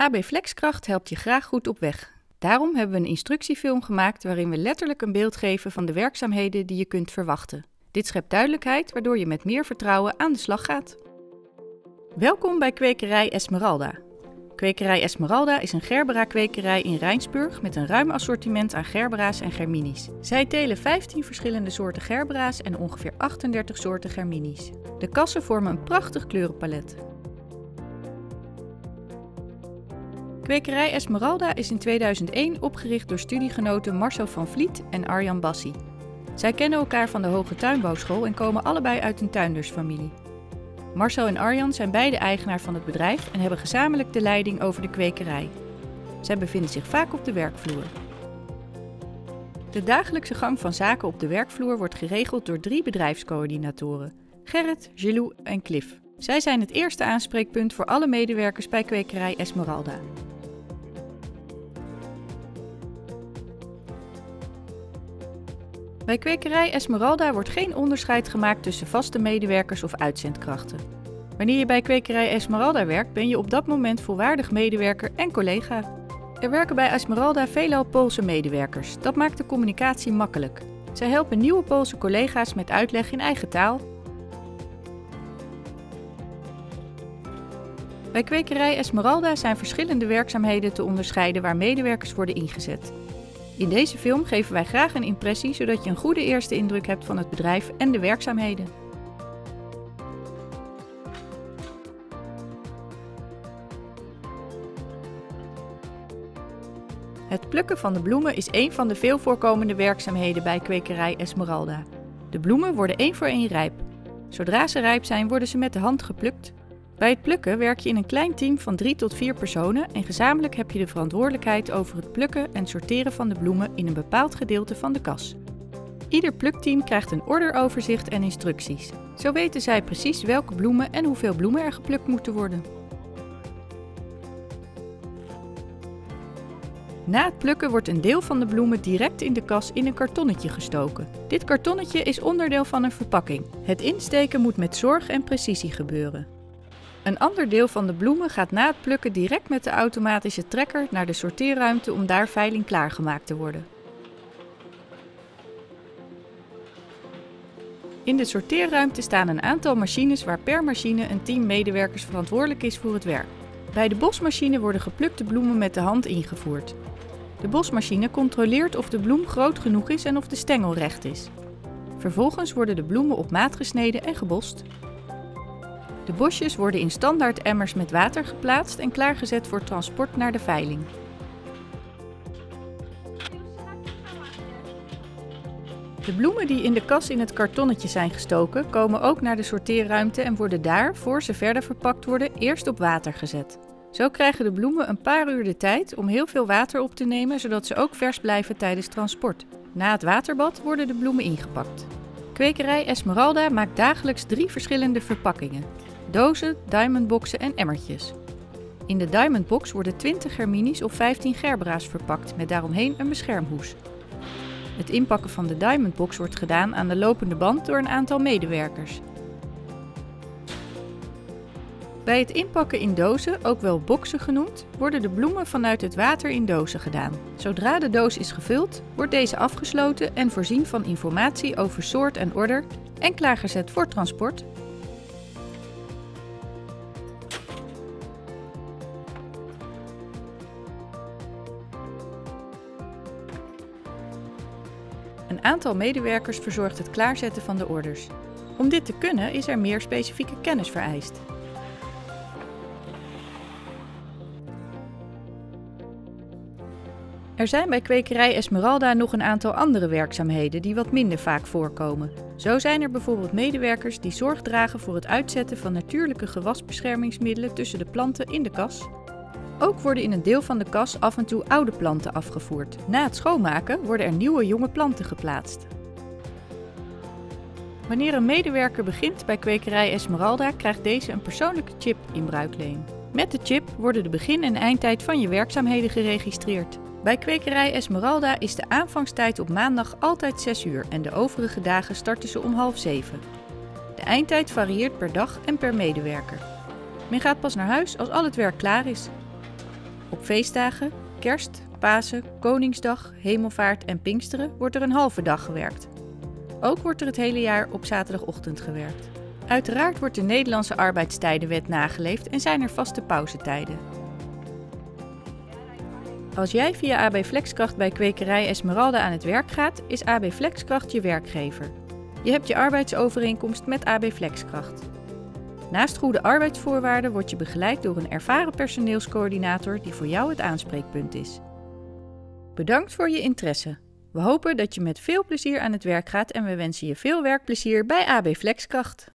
AB Flexkracht helpt je graag goed op weg. Daarom hebben we een instructiefilm gemaakt waarin we letterlijk een beeld geven van de werkzaamheden die je kunt verwachten. Dit schept duidelijkheid, waardoor je met meer vertrouwen aan de slag gaat. Welkom bij Kwekerij Esmeralda. Kwekerij Esmeralda is een Gerbera-kwekerij in Rijnsburg met een ruim assortiment aan gerbera's en germinies. Zij telen 15 verschillende soorten gerbera's en ongeveer 38 soorten germinies. De kassen vormen een prachtig kleurenpalet. Kwekerij Esmeralda is in 2001 opgericht door studiegenoten Marcel van Vliet en Arjan Bassi. Zij kennen elkaar van de Hoge Tuinbouwschool en komen allebei uit een tuindersfamilie. Marcel en Arjan zijn beide eigenaar van het bedrijf en hebben gezamenlijk de leiding over de kwekerij. Zij bevinden zich vaak op de werkvloer. De dagelijkse gang van zaken op de werkvloer wordt geregeld door 3 bedrijfscoördinatoren: Gerrit, Gilou en Cliff. Zij zijn het eerste aanspreekpunt voor alle medewerkers bij Kwekerij Esmeralda. Bij Kwekerij Esmeralda wordt geen onderscheid gemaakt tussen vaste medewerkers of uitzendkrachten. Wanneer je bij Kwekerij Esmeralda werkt, ben je op dat moment volwaardig medewerker en collega. Er werken bij Esmeralda veelal Poolse medewerkers. Dat maakt de communicatie makkelijk. Zij helpen nieuwe Poolse collega's met uitleg in eigen taal. Bij Kwekerij Esmeralda zijn verschillende werkzaamheden te onderscheiden waar medewerkers worden ingezet. In deze film geven wij graag een impressie, zodat je een goede eerste indruk hebt van het bedrijf en de werkzaamheden. Het plukken van de bloemen is een van de veel voorkomende werkzaamheden bij Kwekerij Esmeralda. De bloemen worden 1 voor 1 rijp. Zodra ze rijp zijn, worden ze met de hand geplukt. Bij het plukken werk je in een klein team van 3 tot 4 personen en gezamenlijk heb je de verantwoordelijkheid over het plukken en sorteren van de bloemen in een bepaald gedeelte van de kas. Ieder plukteam krijgt een orderoverzicht en instructies. Zo weten zij precies welke bloemen en hoeveel bloemen er geplukt moeten worden. Na het plukken wordt een deel van de bloemen direct in de kas in een kartonnetje gestoken. Dit kartonnetje is onderdeel van een verpakking. Het insteken moet met zorg en precisie gebeuren. Een ander deel van de bloemen gaat na het plukken direct met de automatische trekker naar de sorteerruimte om daar veiling klaargemaakt te worden. In de sorteerruimte staan een aantal machines waar per machine een team medewerkers verantwoordelijk is voor het werk. Bij de bosmachine worden geplukte bloemen met de hand ingevoerd. De bosmachine controleert of de bloem groot genoeg is en of de stengel recht is. Vervolgens worden de bloemen op maat gesneden en gebost. De bosjes worden in standaard emmers met water geplaatst en klaargezet voor transport naar de veiling. De bloemen die in de kas in het kartonnetje zijn gestoken, komen ook naar de sorteerruimte en worden daar, voor ze verder verpakt worden, eerst op water gezet. Zo krijgen de bloemen een paar uur de tijd om heel veel water op te nemen, zodat ze ook vers blijven tijdens transport. Na het waterbad worden de bloemen ingepakt. Kwekerij Esmeralda maakt dagelijks 3 verschillende verpakkingen: dozen, diamondboxen en emmertjes. In de diamondbox worden 20 germinies of 15 gerbera's verpakt met daaromheen een beschermhoes. Het inpakken van de diamondbox wordt gedaan aan de lopende band door een aantal medewerkers. Bij het inpakken in dozen, ook wel boxen genoemd, worden de bloemen vanuit het water in dozen gedaan. Zodra de doos is gevuld, wordt deze afgesloten en voorzien van informatie over soort en order en klaargezet voor transport. Een aantal medewerkers verzorgt het klaarzetten van de orders. Om dit te kunnen is er meer specifieke kennis vereist. Er zijn bij Kwekerij Esmeralda nog een aantal andere werkzaamheden die wat minder vaak voorkomen. Zo zijn er bijvoorbeeld medewerkers die zorg dragen voor het uitzetten van natuurlijke gewasbeschermingsmiddelen tussen de planten in de kas. Ook worden in een deel van de kas af en toe oude planten afgevoerd. Na het schoonmaken worden er nieuwe jonge planten geplaatst. Wanneer een medewerker begint bij Kwekerij Esmeralda, krijgt deze een persoonlijke chip in bruikleen. Met de chip worden de begin- en eindtijd van je werkzaamheden geregistreerd. Bij Kwekerij Esmeralda is de aanvangstijd op maandag altijd 6 uur en de overige dagen starten ze om 6:30. De eindtijd varieert per dag en per medewerker. Men gaat pas naar huis als al het werk klaar is. Op feestdagen, Kerst, Pasen, Koningsdag, Hemelvaart en Pinksteren wordt er een halve dag gewerkt. Ook wordt er het hele jaar op zaterdagochtend gewerkt. Uiteraard wordt de Nederlandse arbeidstijdenwet nageleefd en zijn er vaste pauzetijden. Als jij via AB Flexkracht bij kwekerij Esmeralda aan het werk gaat, is AB Flexkracht je werkgever. Je hebt je arbeidsovereenkomst met AB Flexkracht. Naast goede arbeidsvoorwaarden word je begeleid door een ervaren personeelscoördinator die voor jou het aanspreekpunt is. Bedankt voor je interesse. We hopen dat je met veel plezier aan het werk gaat en we wensen je veel werkplezier bij AB Flexkracht.